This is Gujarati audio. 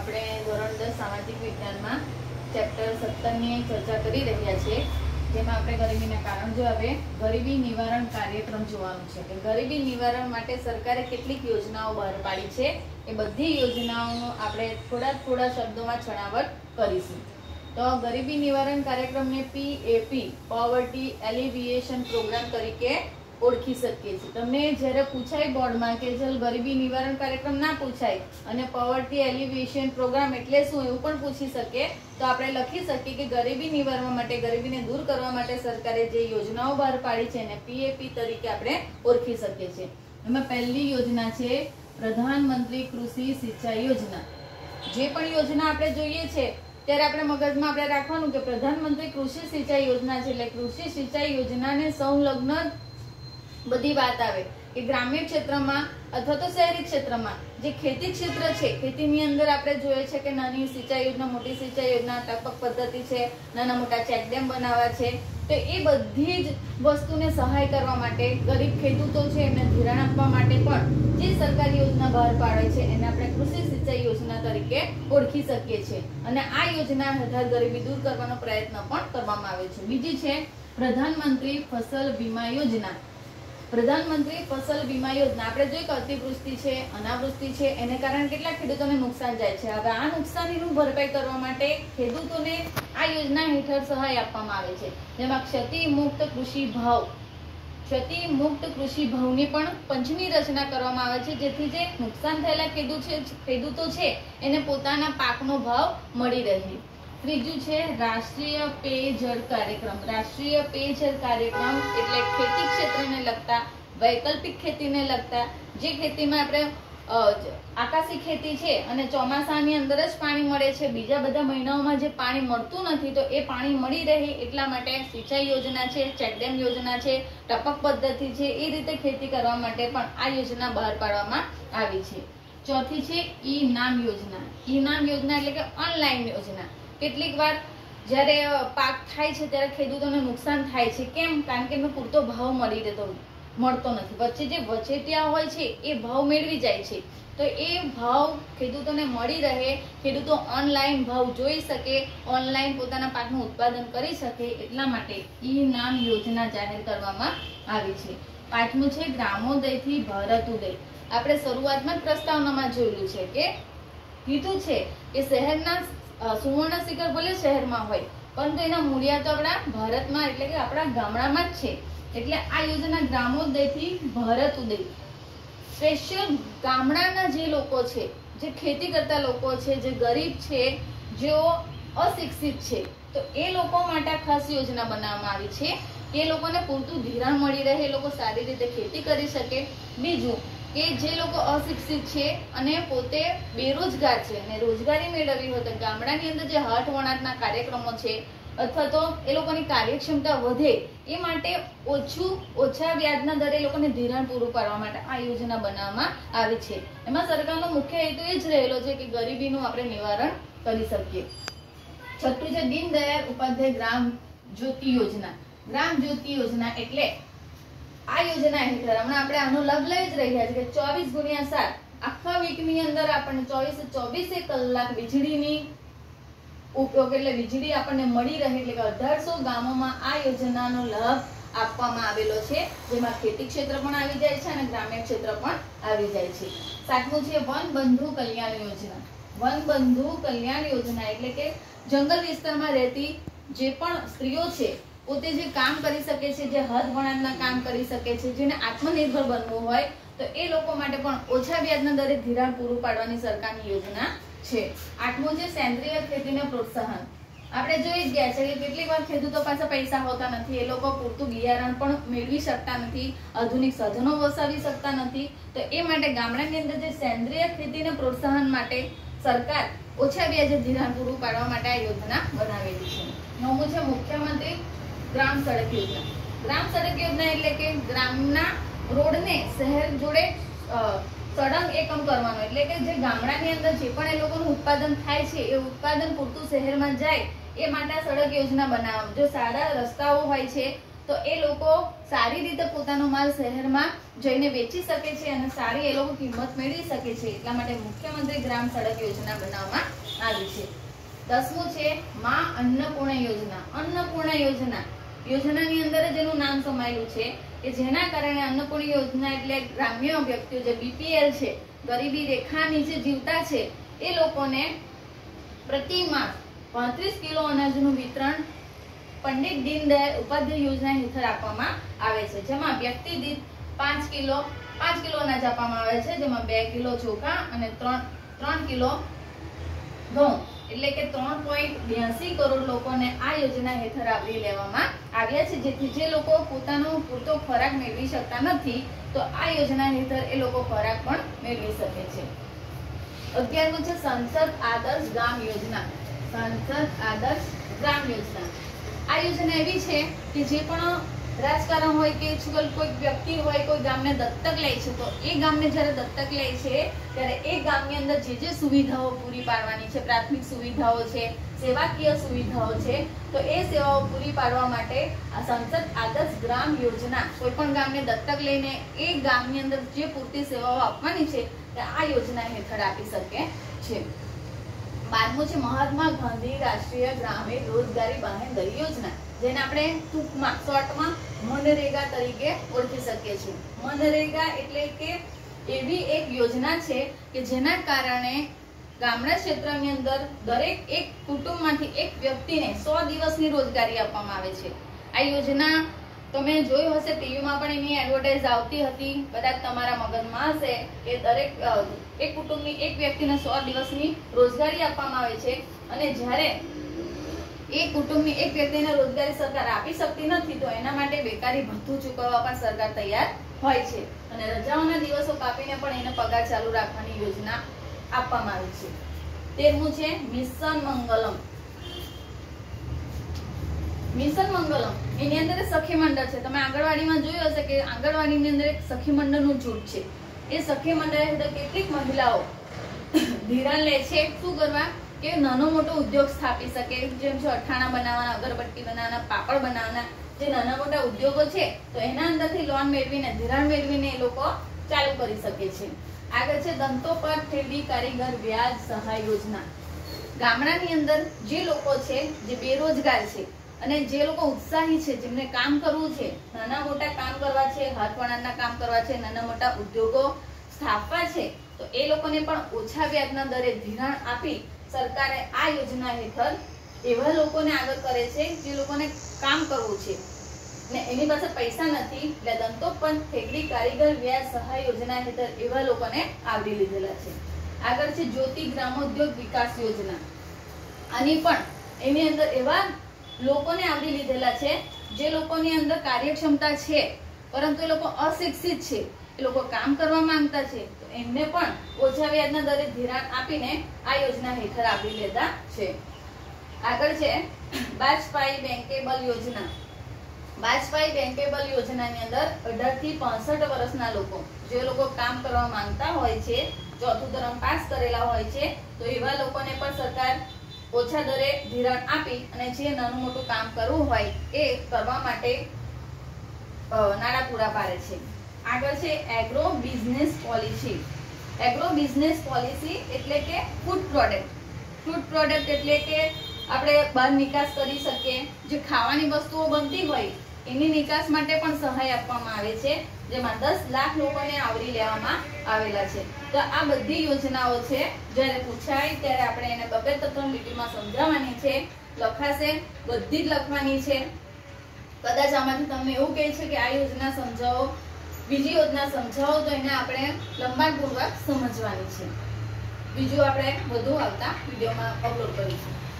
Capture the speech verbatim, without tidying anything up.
આપણે ધોરણ દસ સામાજિક વિજ્ઞાનમાં ચેપ્ટર સત્તર ની ચર્ચા કરી રહ્યા છીએ, જેમાં આપણે ગરીબીના કારણ જો હવે ગરીબી નિવારણ કાર્યક્રમ જોવાનું છે કે ગરીબી નિવારણ માટે સરકારે કેટલીક યોજનાઓ બહાર પાડી છે, એ બધી યોજનાઓનો આપણે થોડા થોડા શબ્દોમાં છણાવટ કરીશું. તો ગરીબી નિવારણ કાર્યક્રમને પી એ પી પોવર્ટી એલિવિએશન પ્રોગ્રામ તરીકે ઓળખી શકીએ છીએ. તમને જ્યારે પૂછાય બોર્ડમાં કે ચલ ગરીબી નિવારણ કાર્યક્રમ ના પૂછાય અને પોવર્ટી એલિવિએશન પ્રોગ્રામ એટલે શું એવું પણ પૂછી શકે, તો આપણે લખી શકીએ કે ગરીબી નિવારણ માટે, ગરીબીને દૂર કરવા માટે સરકારે જે યોજનાઓ બહાર પાડી છે એને પી એ પી તરીકે આપણે ઓળખી શકીએ છીએ. એમાં પહેલી યોજના છે પ્રધાનમંત્રી કૃષિ સિંચાઈ યોજના. જે પણ યોજના આપણે જોઈએ છે ત્યારે આપણે મગજમાં આપણે રાખવાનું કે પ્રધાનમંત્રી કૃષિ સિંચાઈ યોજના છે, એટલે કૃષિ સિંચાઈ યોજનાને સંલગ્ન બધી વાત આવે કે ગ્રામ્ય ક્ષેત્રમાં અથવા તો શહેરી ક્ષેત્રમાં જે ખેતી ક્ષેત્ર છે, ખેતીની અંદર આપણે જોઈએ છે કે નાની સિંચાઈ યોજના, મોટી સિંચાઈ યોજના, ટપક પદ્ધતિ છે, નાના મોટા ચેકડેમ બનાવવા છે, તો એ બધી જ વસ્તુને સહાય કરવા માટે ગરીબ ખેડૂતો છે એમને ધિરાણ આપવા માટે પણ જે સરકારી યોજના બહાર પાડે છે એને આપણે કૃષિ સિંચાઈ યોજના તરીકે ઓળખી શકીએ છીએ. અને આ યોજના હેઠળ ગરીબી દૂર કરવાનો પ્રયત્ન પણ કરવામાં આવે છે. બીજી છે પ્રધાનમંત્રી ફસલ વીમા યોજના. પ્રધાનમંત્રી ફસલ વીમા યોજના આપણે જોઈ કે અતિવૃષ્ટિ છે, અનાવૃષ્ટિ છે, એને કારણે કેટલા ખેડૂતોને નુકસાન જાય છે. હવે આ નુકસાનીનું ભરપાઈ કરવા માટે ખેડૂતોને આ યોજના હેઠળ સહાય આપવામાં આવે છે, જેમાં ક્ષતિ મુક્ત કૃષિ ભાવ ક્ષતિ મુક્ત કૃષિ ભાવની પણ પંચની રચના કરવામાં આવે છે, જેથી જે નુકસાન થયેલા ખેડૂત છે ખેડૂતો છે એને પોતાના પાકનો ભાવ મળી રહે. ત્રીજું છે રાષ્ટ્રીય પેયજળ કાર્યક્રમ. રાષ્ટ્રીય પેયજળ કાર્યક્રમ એટલે ખેતી ક્ષેત્રને લગતા, વૈકલ્પિક ખેતીને લગતા, જે ખેતીમાં આપણે આકાશી ખેતી છે અને ચોમાસાની અંદર જ પાણી મળે છે, બીજા બધા મહિનાઓમાં જે પાણી મળતું નથી, તો એ પાણી મળી રહે એટલા માટે સિંચાઈ યોજના છે, ચેકડેમ યોજના છે, ટપક પદ્ધતિ છે, એ રીતે ખેતી કરવા માટે પણ આ યોજના બહાર પાડવામાં આવી છે. ચોથી છે ઈ નામ યોજના. ઈ નામ યોજના એટલે કે ઓનલાઈન યોજના. કેટલીક વાર જ્યારે પાક થાય છે ત્યારે ખેડૂતોને નુકસાન થાય છે. કેમ? કારણ કે એનો પૂરતો ભાવ મળી રહેતો મળતો નથી. વચ્ચે જે વચેટિયા હોય છે એ ભાવ મેળવી જાય છે, તો એ ભાવ ખેડૂતોને મળી રહે, ખેડૂતો ઓનલાઈન ભાવ જોઈ શકે, ઓનલાઈન પોતાના પાકનું ઉત્પાદન કરી શકે, એટલા માટે ઈ નામ યોજના જાહેર કરવામાં આવી છે. પાંચમું છે ગ્રામોદયથી ભારત ઉદય. આપણે શરૂઆતમાં જ પ્રસ્તાવનામાં જોયેલું છે કે કીધું છે કે શહેરના સુવર્ણ શિખર ભલે શહેરમાં હોય પરંતુ એના મૂળિયા તો આપણા ભારતમાં એટલે કે આપણા ગામડામાં જ છે. એટલે આ યોજના ગ્રામોદયથી ભારત ઉદય સ્પેશિયલ ગામડાના જે લોકો છે, જે ખેતી કરતા લોકો છે, જે ગરીબ છે, જેઓ અશિક્ષિત છે, તો એ લોકો માટે ખાસ યોજના બનાવવામાં આવી છે. એ લોકોને પૂરતું ધિરાણ મળી રહે, એ લોકો સારી રીતે ખેતી કરી શકે. બીજું કે જે લોકો અશિક્ષિત છે અને પોતે બેરોજગાર છે અને રોજગારી મેળવવી હોય તો ગામડાની અંદર જે હાટ વણાટના કાર્યક્રમો છે અથવા તો એ લોકોની કાર્યક્ષમતા વધે એ માટે ઓછું ઓછા વ્યાજના દરે એ લોકોને ધિરાણ પૂરું પાડવા માટે આ યોજના બનાવવામાં આવી છે. એમાં સરકારનો મુખ્ય હેતુ એ જ રહેલો છે કે ગરીબીનું આપણે નિવારણ કરી શકીએ. છઠ્ઠું છે દીનદયાળ ઉપાધ્યાય ગ્રામ જ્યોતિ યોજના. ગ્રામ જ્યોતિ યોજના એટલે આ યોજના હેઠળ હમણાં આપણે આનો લાભ લઈ જ રહ્યા છે કે ચોવીસ ગુણ્યા સાત આખા વીકની અંદર આપણને ચોવીસ ચોવીસે કલાક વીજળીની ઉપયોગ એટલે વીજળી આપણને મળી રહે, એટલે કે અઢારસો ગામોમાં આ યોજનાનો લાભ આપવામાં આવેલો છે, જેમાં ખેતી ક્ષેત્ર પણ આવી જાય છે અને ગ્રામ્ય ક્ષેત્ર પણ આવી જાય છે. સાતમું છે વન બંધુ કલ્યાણ યોજના. વન બંધુ કલ્યાણ યોજના એટલે કે જંગલ વિસ્તારમાં રહેતી જે પણ સ્ત્રીઓ છે, પોતે જે કામ કરી શકે છે, જે હાથ વણાટના કામ કરી શકે છે, જેને આત્મનિર્ભર બનવું હોય તો એ લોકો માટે પણ ઓછા વ્યાજના દરે ધિરાણ પૂરું પાડવાની સરકારની યોજના છે. આઠમું છે સેન્દ્રિય ખેતીને પ્રોત્સાહન. આપણે જોઈ જ ગયા છે કે કેટલીક વાર ખેડૂતો પાસે પૈસા હોતા નથી, એ લોકો પૂરતું બિયારણ પણ મેળવી શકતા નથી, આધુનિક સાધનો વસાવી શકતા નથી, તો એ માટે ગામડાની અંદર જે સેન્દ્રિય ખેતીને પ્રોત્સાહન માટે સરકાર ઓછા વ્યાજે ધિરાણ પૂરું પાડવા માટે આ યોજના બનાવેલી છે. નવમું છે મુખ્યમંત્રી ગ્રામ સડક યોજના. ગ્રામ સડક યોજના એટલે કે ગ્રામના રોડને શહેર જોડે સળંગ એકમ કરવાનો, એટલે કે જે ગામડાની અંદર જે પણ એ લોકોનું ઉત્પાદન થાય છે એ ઉત્પાદન પૂરતું શહેરમાં જાય એ માટે સડક યોજના બનાવવામાં. જો સારા રસ્તાઓ હોય છે તો એ લોકો સારી રીતે પોતાનો માલ શહેરમાં જઈને વેચી શકે છે અને સારી એ લોકો કિંમત મેળવી શકે છે. એટલા માટે મુખ્યમંત્રી ગ્રામ સડક યોજના બનાવવામાં આવી છે. દસમું છે માં અન્નપૂર્ણા યોજના. અન્નપૂર્ણા યોજના યોજનાની અંદર જ એનું નામ સમાયેલું છે કે જેના કારણે અન્નપૂર્ણા યોજના એટલે ગ્રામ્ય વ્યક્તિઓ જે બીપીએલ છે, ગરીબી રેખા નીચે જીવતા છે, એ લોકોને પ્રતિ માસ પાંત્રીસ કિલો અનાજનું વિતરણ પંડિત દીનદયાળ ઉપાધ્યાય યોજના હેઠળ આપવામાં આવે છે. જેમાં વ્યક્તિ દીઠ પાંચ કિલો પાંચ કિલો અનાજ આપવામાં આવે છે, જેમાં બે કિલો ચોખા અને ત્રણ ત્રણ કિલો ઘઉં એટલે કે ત્રણ પોઈન્ટ બ્યાસી કરોડ લોકોને આ યોજના હેઠળ આવરી લેવામાં આવ્યા છે. જેથી જે લોકો પોતાનો પૂરતો ખોરાક મેળવી શકતા નથી તો આ યોજના હેઠળ એ લોકો ખોરાક પણ મેળવી શકે છે. અગિયારમું છે સંસદ આદર્શ ગ્રામ યોજના. સંસદ આદર્શ ગ્રામ યોજના આ યોજના એવી છે કે જે પણ રાજકારણ હોય કે કોઈ વ્યક્તિ હોય કોઈ ગામને દત્તક લે છે તો એ ગામને જ્યારે દત્તક લે છે ત્યારે એ ગામની અંદર જે જે સુવિધાઓ પૂરી પાડવાની છે, પ્રાથમિક સુવિધાઓ છે, સેવાકીય સુવિધાઓ છે, તો એ સેવાઓ પૂરી પાડવા માટે આ સંસદ આદર્શ ગ્રામ યોજના કોઈ પણ ગામને દત્તક લઈને એ ગામની અંદર જે પૂરતી સેવાઓ આપવાની છે તે આ યોજના હેઠળ આપી શકે છે. બારમું છે મહાત્મા ગાંધી રાષ્ટ્રીય ગ્રામીણ રોજગારી બાંહેધરી યોજના, જેને આપણે ટૂંકમાં શોર્ટમાં મનરેગા તરીકે ઓળખી શકીએ છીએ. મનરેગા એટલે કે એવી એક યોજના છે કે જેના કારણે ગામડા ક્ષેત્રની અંદર દરેક એક કુટુંબમાંથી એક વ્યક્તિને સો દિવસની રોજગારી આપવામાં આવે છે. આ યોજના તમે જોયું હશે, ટીવીમાં પણ એની એડવર્ટાઇઝ આવતી હતી, કદાચ તમારા મગજમાં હશે કે દરેક એક કુટુંબની એક વ્યક્તિને સો દિવસની રોજગારી આપવામાં આવે છે. અને જ્યારે એક કુટુંબની એક વ્યક્તિને રોજગારી સરકાર આપી શકતી નથી તો એના માટે બેકારી ભથ્થું ચૂકવવા પણ સરકાર તૈયાર હોય છે અને રજાઓના દિવસો કાપીને પણ એને પગાર ચાલુ રાખવાની યોજના આપવામાં આવી છે. તેરમું છે મિશન મંગલમ. મિશન મંગલમ એની અંદર સખી મંડળ છે. તમે આંગણવાડીમાં જોયું હશે કે આંગણવાડીની અંદર એક સખી મંડળનું જૂથ છે. એ સખી મંડળ હેઠળ કેટલીક મહિલાઓ ધિરાણ લે છે. શું કરવા? કે નાનો મોટો ઉદ્યોગ સ્થાપી શકે, જેમ છે અઠાણા બનાવવાના, અગરબત્તી બનાવવાના, પાપડ બનાવવાના, જે નાના મોટા ઉદ્યોગો છે તો એના અંદરથી લોન મેળવીને ધિરાણ મેળવીને એ લોકો ચાલુ કરી શકે છે. આગળ છે દંતોપંત થ્રીડી કારીગર વ્યાજ સહાય યોજના. ગામડાની અંદર જે લોકો છે જે બેરોજગાર છે અને જે લોકો ઉત્સાહી છે, જેમને કામ કરવું છે, નાના મોટા કામ કરવા છે, હાથ વણાટના કામ કરવા છે, નાના મોટા ઉદ્યોગો સ્થાપવા છે, તો એ લોકોને પણ ઓછા વ્યાજના દરે ધિરાણ આપી સરકારે આ યોજના હેઠળ એવા લોકોને આગળ કરે છે જે લોકોને કામ કરવું છે ને એની પાસે પૈસા નથી, એટલે દંતોપંત થ્રીડી કારીગર વ્યાજ સહાય યોજના હેઠળ એવા લોકોને આવરી લીધેલા છે. આગળ છે જ્યોતિ ગ્રામોદ્યોગ વિકાસ યોજના. આની પણ એની અંદર એવા લોકોને આવરી લીધેલા છે જે લોકોની અંદર કાર્યક્ષમતા છે પરંતુ એ લોકો અશિક્ષિત છે, એ લોકો કામ કરવા માંગતા છે, તો એમને પણ ઓછા વ્યાજના દરે ધિરાણ આપીને આ યોજના હેઠળ આવરી લેતા છે. આગળ છે બાજપાઈ બેંકેબલ યોજના. બાજપાઈ બેંકેબલ યોજનાની અંદર અઢાર થી પાસઠ વર્ષના લોકો, જે લોકો કામ કરવા માંગતા હોય છે, ચોથું ધોરણ પાસ કરેલા હોય છે, તો એવા લોકોને પણ સરકાર ઓછા દરે ધિરાણ આપી અને જે નાનું મોટું કામ કરવું હોય એ કરવા માટે નાણાં પૂરા પાડે છે. આગળ છે agro business policy. Agro business policy એટલે કે ફૂડ પ્રોડક્ટ. ફૂડ પ્રોડક્ટ એટલે કે આપણે બહાર નિકાસ કરી શકીએ, જે ખાવાની વસ્તુઓ બનતી હોય એની નિકાસ માટે પણ સહાય આપવામાં આવે છે, જેમાં દસ લાખ લોકોને આવરી લેવામાં આવેલા છે. તો આ બધી યોજનાઓ છે, જ્યારે પૂછાય ત્યારે આપણે એને બબે ત્રણ લીટીમાં સમજાવવાની છે, લખાશે, બધી જ લખવાની છે. કદાચ આમાંથી તમને એવું કહે છે કે આ યોજના સમજાવો, બીજી યોજના સમજાવો, તો એને આપણે લંબાણપૂર્વક સમજવાની છે. બીજું આપણે વધુ આવતા વિડીયોમાં અપલોડ કરીશું.